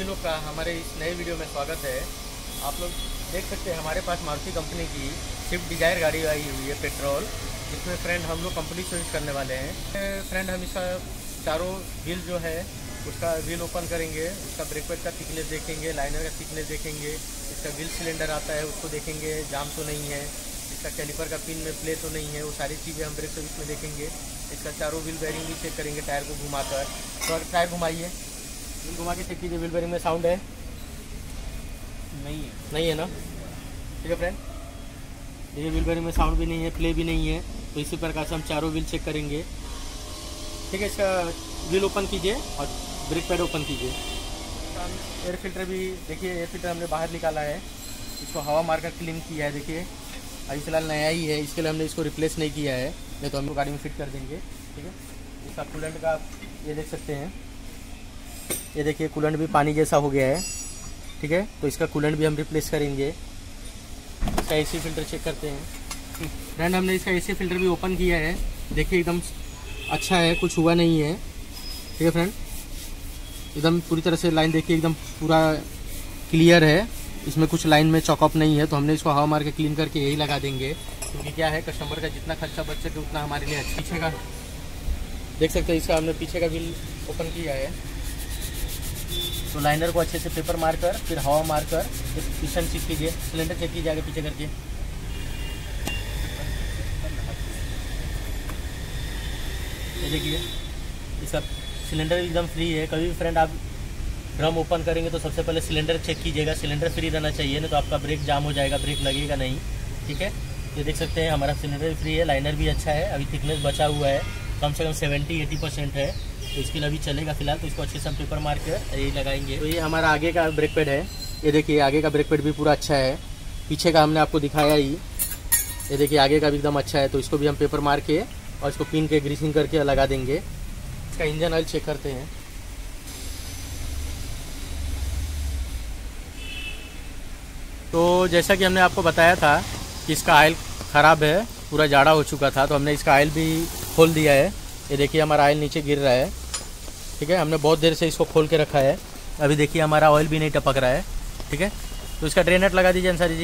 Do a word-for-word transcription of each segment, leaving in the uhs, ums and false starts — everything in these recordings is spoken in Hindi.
लोग का हमारे इस नए वीडियो में स्वागत है। आप लोग देख सकते हैं हमारे पास मारुति कंपनी की स्विफ्ट डिज़ायर गाड़ी आई हुई है पेट्रोल, जिसमें फ्रेंड हम लोग कंपनी सर्विस करने वाले हैं। फ्रेंड हम इसका चारों व्हील जो है उसका व्हील ओपन करेंगे, उसका ब्रेक पैड का थिकनेस देखेंगे, लाइनर का थिकनेस देखेंगे, इसका व्हील सिलेंडर आता है उसको देखेंगे, जाम तो नहीं है, इसका कैलिपर का पिन में प्ले तो नहीं है, वो सारी चीज़ें हम ब्रेक सर्विस में देखेंगे। इसका चारों व्हील बेयरिंग भी चेक करेंगे टायर को घुमाकर। तो अगर टायर घुमाइए, व्हील घुमा के चेक कीजिए, व्हील बेयरिंग में साउंड है नहीं है नहीं है ना। ठीक है फ्रेंड, देखिए व्हील बेयरिंग में साउंड भी नहीं है, प्ले भी नहीं है। तो इसी प्रकार से हम चारों व्हील चेक करेंगे। ठीक है, इसका व्हील ओपन कीजिए और ब्रेक पैड ओपन कीजिए। एयर फिल्टर भी देखिए, एयर फिल्टर हमने बाहर निकाला है, इसको हवा मारकर क्लीन किया है। देखिए अभी फिलहाल नया ही है, इसके लिए हमने इसको रिप्लेस नहीं किया है, नहीं तो हम लोग गाड़ी में फिट कर देंगे। ठीक है, इसका कूलेंट का ये देख सकते हैं, ये देखिए कूलेंट भी पानी जैसा हो गया है। ठीक है, तो इसका कूलेंट भी हम रिप्लेस करेंगे। इसका एसी फिल्टर चेक करते हैं। फ्रेंड हमने इसका एसी फिल्टर भी ओपन किया है, देखिए एकदम अच्छा है, कुछ हुआ नहीं है। ठीक है फ्रेंड, एकदम पूरी तरह से लाइन देखिए एकदम पूरा क्लियर है, इसमें कुछ लाइन में चॉकअप नहीं है। तो हमने इसको हवा मार के क्लीन करके यही लगा देंगे, क्योंकि क्या है कस्टमर का जितना खर्चा बच सके उतना हमारे लिए अच्छा। पीछे का देख सकते हैं, इसका हमने पीछे का व्हील ओपन किया है। तो लाइनर को अच्छे से पेपर मारकर फिर हवा मारकर पिस्टन चेक कीजिए, सिलेंडर चेक कीजिए आगे पीछे करके। ये देखिए इसका सिलेंडर एकदम फ्री है। कभी भी फ्रेंड आप ड्रम ओपन करेंगे तो सबसे पहले सिलेंडर चेक कीजिएगा, सिलेंडर फ्री रहना चाहिए, नहीं तो आपका ब्रेक जाम हो जाएगा, ब्रेक लगेगा नहीं। ठीक है, ये देख सकते हैं हमारा सिलेंडर फ्री है, लाइनर भी अच्छा है, अभी थिकनेस बचा हुआ है, कम से कम सेवेंटी एटी परसेंट है, तो इसके लिए अभी चलेगा फिलहाल। तो इसको अच्छे से हम पेपर मार के यही लगाएंगे। तो ये हमारा आगे का ब्रेक पैड है, ये देखिए आगे का ब्रेक पैड भी पूरा अच्छा है, पीछे का हमने आपको दिखाया ही, ये देखिए आगे का भी एकदम अच्छा है। तो इसको भी हम पेपर मार के और इसको पिन के ग्रीसिंग करके लगा देंगे। इसका इंजन ऑयल चेक करते हैं। तो जैसा कि हमने आपको बताया था कि इसका ऑयल ख़राब है, पूरा जाड़ा हो चुका था, तो हमने इसका ऑयल भी खोल दिया है। ये देखिए हमारा ऑयल नीचे गिर रहा है। ठीक है, हमने बहुत देर से इसको खोल के रखा है, अभी देखिए हमारा ऑयल भी नहीं टपक रहा है। ठीक है, तो इसका ड्रेन नट लगा दीजिए अंसारी जी।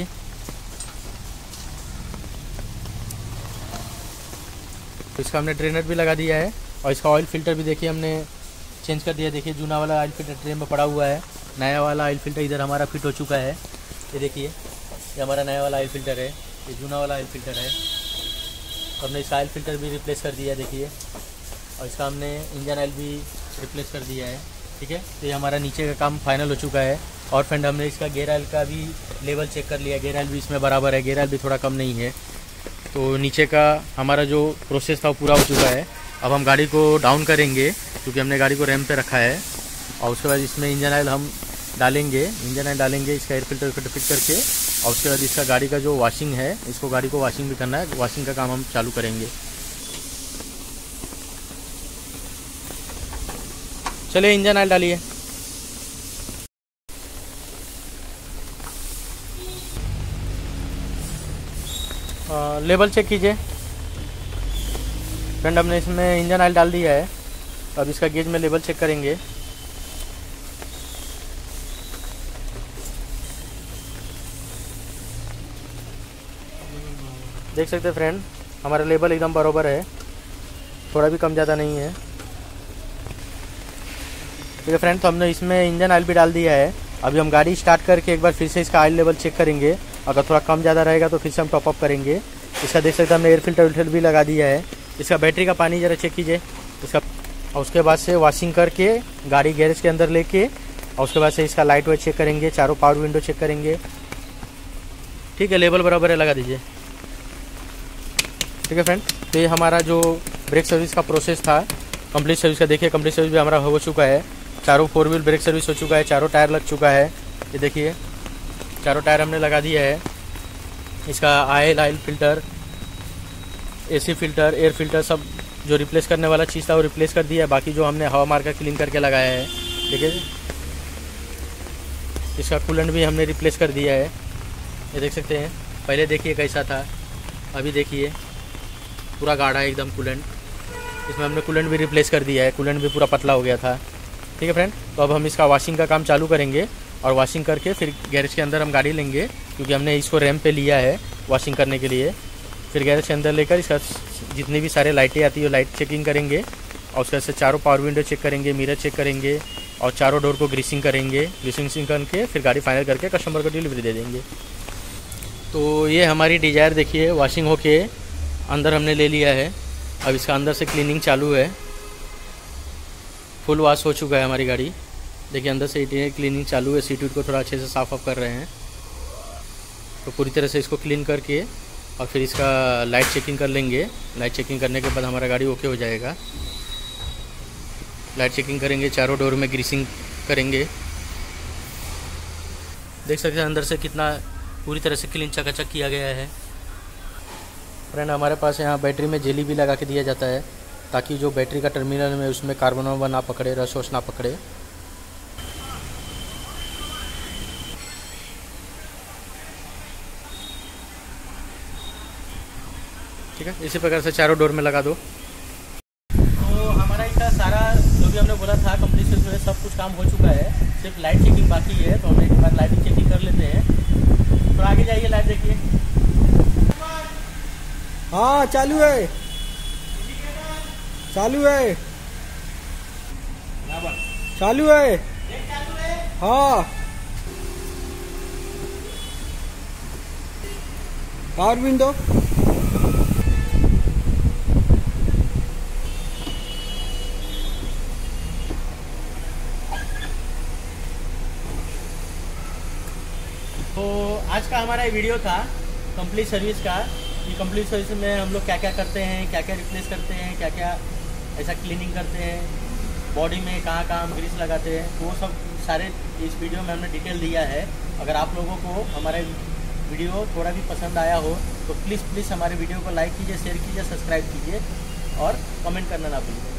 तो इसका हमने ड्रेन नट भी लगा दिया है और इसका ऑयल फिल्टर भी देखिए हमने चेंज कर दिया। देखिए जूना वाला ऑयल फिल्टर ट्रेन में पड़ा हुआ है, नया वाला ऑयल फिल्टर इधर हमारा फिट हो चुका है। ये देखिए ये हमारा नया वाला ऑयल फिल्टर है, ये जूना वाला ऑयल फिल्टर है। तो हमने इसका ऑयल फिल्टर भी रिप्लेस कर दिया है देखिए, और इसका हमने इंजन ऑयल भी रिप्लेस कर दिया है। ठीक है, तो ये हमारा नीचे का काम फाइनल हो चुका है। और फ्रेंड हमने इसका गेयर ऑयल का भी लेवल चेक कर लिया, गेयर ऑयल भी इसमें बराबर है, गेयर ऑयल भी थोड़ा कम नहीं है। तो नीचे का हमारा जो प्रोसेस था वो पूरा हो चुका है। अब हम गाड़ी को डाउन करेंगे, क्योंकि हमने गाड़ी को रैंप पे रखा है, और उसके बाद इसमें इंजन ऑयल हम डालेंगे, इंजन ऑयल डालेंगे, इसका एयर फिल्टर फिट फिट करके, और उसके बाद इसका गाड़ी का जो वॉशिंग है, इसको गाड़ी को वॉशिंग भी करना है, वॉशिंग का काम हम चालू करेंगे। चलिए इंजन ऑयल डालिए। लेवल चेक कीजिए। फ्रेंड हमने इसमें इंजन ऑयल डाल दिया है, अब इसका गेज में लेवल चेक करेंगे। देख सकते हैं फ्रेंड हमारा लेवल एकदम बराबर है, थोड़ा भी कम ज़्यादा नहीं है। ठीक है फ्रेंड, तो हमने इसमें इंजन ऑयल भी डाल दिया है। अभी हम गाड़ी स्टार्ट करके एक बार फिर से इसका ऑयल लेवल चेक करेंगे, अगर थोड़ा कम ज़्यादा रहेगा तो फिर से हम टॉप अप करेंगे। इसका देख सकते हैं हमने एयर फिल्टर विल्टर भी लगा दिया है। इसका बैटरी का पानी ज़रा चेक कीजिए इसका, और उसके बाद से वॉशिंग करके गाड़ी गैरेज के अंदर लेके, और उसके बाद से इसका लाइट वाइट चेक करेंगे, चारों पावर विंडो चेक करेंगे। ठीक है, लेवल बराबर है, लगा दीजिए। ठीक है फ्रेंड, तो ये हमारा जो ब्रेक सर्विस का प्रोसेस था कंप्लीट सर्विस का, देखिए कंप्लीट सर्विस भी हमारा हो चुका है। चारों फोर व्हील ब्रेक सर्विस हो चुका है, चारों टायर लग चुका है। ये देखिए चारों टायर हमने लगा दिया है। इसका oil oil filter, AC filter, air filter सब जो रिप्लेस करने वाला चीज़ था वो रिप्लेस कर दिया है। बाकी जो हमने हवा मार कर क्लीन करके लगाया है। देखिए इसका कूलेंट भी हमने रिप्लेस कर दिया है, ये देख सकते हैं। पहले देखिए कैसा था, अभी देखिए पूरा गाढ़ा है एकदम कूलेंट। इसमें हमने कूलेंट भी रिप्लेस कर दिया है, कूलेंट भी पूरा पतला हो गया था। ठीक है फ्रेंड, तो अब हम इसका वॉशिंग का काम चालू करेंगे और वॉशिंग करके फिर गैरेज के अंदर हम गाड़ी लेंगे, क्योंकि हमने इसको रैंप पे लिया है वॉशिंग करने के लिए। फिर गैरेज के अंदर लेकर इसका जितनी भी सारे लाइटें आती है वो लाइट चेकिंग करेंगे और उसके से चारों पावर विंडो चेक करेंगे, मिरर चेक करेंगे और चारों डोर को ग्रीसिंग करेंगे। ग्रीसिंग करके फिर गाड़ी फाइनल करके कस्टमर को डिलीवरी दे देंगे। तो ये हमारी डिजायर देखिए वॉशिंग होके अंदर हमने ले लिया है। अब इसका अंदर से क्लीनिंग चालू है, फुल वॉश हो चुका है हमारी गाड़ी। देखिए अंदर से क्लीनिंग चालू है, सीट वीट को थोड़ा अच्छे से साफ ऑफ कर रहे हैं। तो पूरी तरह से इसको क्लीन करके और फिर इसका लाइट चेकिंग कर लेंगे। लाइट चेकिंग करने के बाद हमारा गाड़ी ओके हो जाएगा। लाइट चेकिंग करेंगे, चारों डोर में ग्रीसिंग करेंगे। देख सकते हैं अंदर से कितना पूरी तरह से क्लीन चकाचक किया गया है। फ्रेंड हमारे पास यहाँ बैटरी में जेली भी लगा के दिया जाता है, ताकि जो बैटरी का टर्मिनल में उसमें कार्बन वार्बन ना पकड़े, रस वस ना पकड़े। ठीक है, इसी प्रकार से चारों डोर में लगा दो। तो हमारा इसका सारा जो भी हमने बोला था कंप्लीट से जो है सब कुछ काम हो चुका है, सिर्फ लाइट चेकिंग बाकी है। तो हम एक बार लाइटिंग चेकिंग कर लेते हैं। तो आगे जाइए, लाइट देखिए। हाँ चालू है, चालू है, चालू है। हाँ पावर विंडो तो आज का हमारा ये वीडियो था कंप्लीट सर्विस का। ये कंप्लीट सर्विस में हम लोग क्या क्या करते हैं, क्या क्या रिप्लेस करते हैं, क्या क्या ऐसा क्लीनिंग करते हैं, बॉडी में कहाँ कहाँ हम ग्रीस लगाते हैं, वो सब सारे इस वीडियो में हमने डिटेल दिया है। अगर आप लोगों को हमारा वीडियो थोड़ा भी पसंद आया हो तो प्लीज़ प्लीज़ हमारे वीडियो को लाइक कीजिए, शेयर कीजिए, सब्सक्राइब कीजिए और कमेंट करना ना भूलिए।